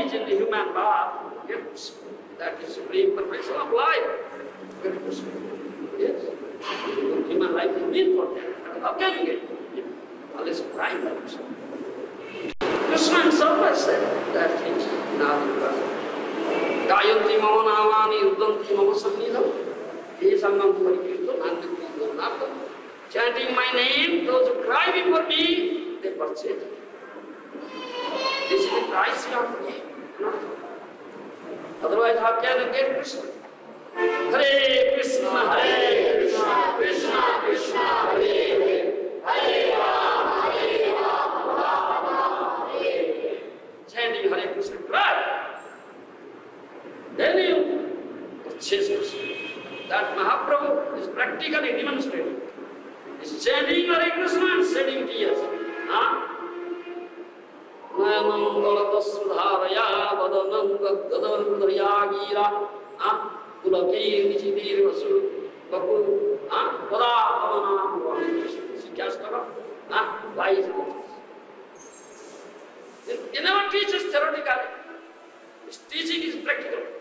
is in the human body. Yes. That is supreme perfection of life. Yes. Human life is meant for that. How can you get it? Unless you try that. Krishna himself has said that thing in Adivya. Gayanti mama namani uddanti mama sannidham. He sangam parikirtam nanditi dhanartam. Chanting my name, those who cry before me, they purchase. This is the price you have to pay. Otherwise, how can you get Krishna? Hare Krishna, Krishna Krishna, Hare Hare, Hare Rama, Rama, Hare Hare. Chanting Hare Krishna, cry. Then you purchase Krishna. That Mahaprabhu is practically demonstrating. He's chanting Hare Krishna and shedding tears. Mangaladasudharaya vadanam gadadharudhaya gira kulakei nichidir vasu vaku vadavana vahana sikastara why is it? He never teaches theoretically. His teaching is practical.